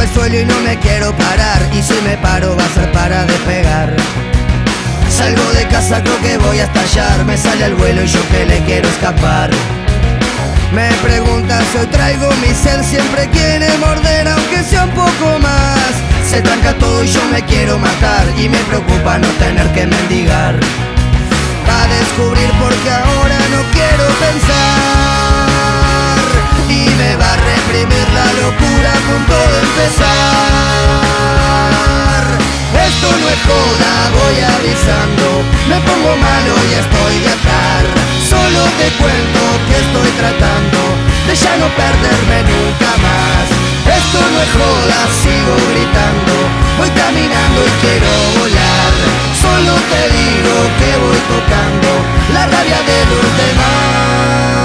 al suelo y no me quiero parar, y si me paro va a ser para despegar. Salgo de casa, creo que voy a estallar, me sale al vuelo y yo que le quiero escapar. Me preguntan si hoy traigo mi sed, siempre quiere morder aunque sea un poco más. Se tranca todo y yo me quiero matar, y me preocupa no tener que mendigar. Va a descubrir porque ahora no quiero pensar, y me va a reprimir la locura a punto de empezar. Esto no es joda, voy avisando, me pongo malo y estoy de atar. Solo te cuento que estoy tratando de ya no perderme nunca más. Esto no es joda, sigo gritando, voy caminando y quiero volar. Solo te digo que voy tocando la rabia de los demás.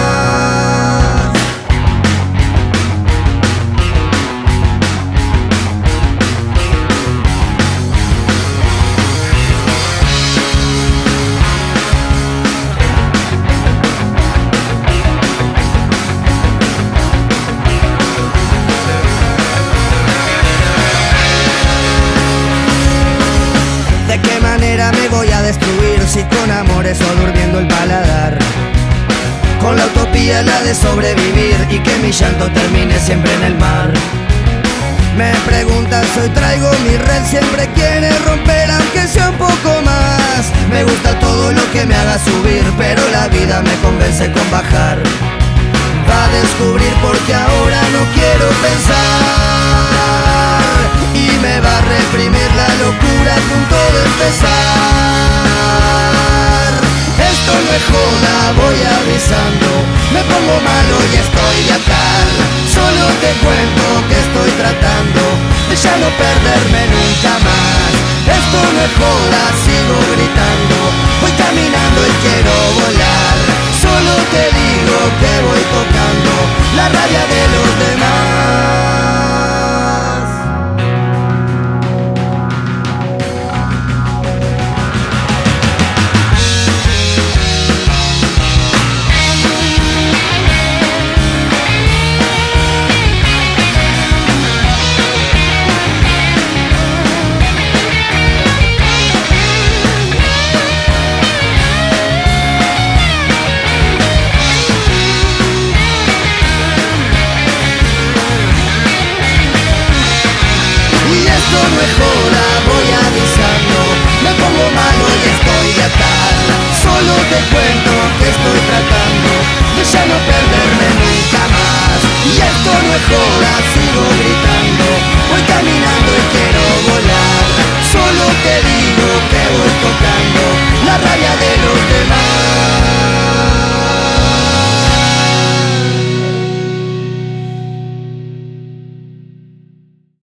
¿De qué manera me voy a destruir si con amores o durmiendo el paladar? Con la utopía la de sobrevivir y que mi llanto termine siempre en el mar. Me preguntan si hoy traigo mi red, siempre quiere romper aunque sea un poco más. Me gusta todo lo que me haga subir, pero la vida me convence con bajar. Va a descubrir porque ahora no quiero pensar, y me va a reprimir la locura a punto de empezar. Esto no es joda, voy avisando, me pongo malo y estoy de atar. Solo te cuento que estoy tratando de ya no perderme nunca más. Esto no es joda, sigo gritando, voy caminando y quiero volar. Solo te digo que voy tocando la rabia de los demás. Esto no es joda, voy avisando, me pongo malo y estoy de atar. Solo te cuento que estoy tratando de ya no perderme nunca más. Y esto no es joda, sigo gritando,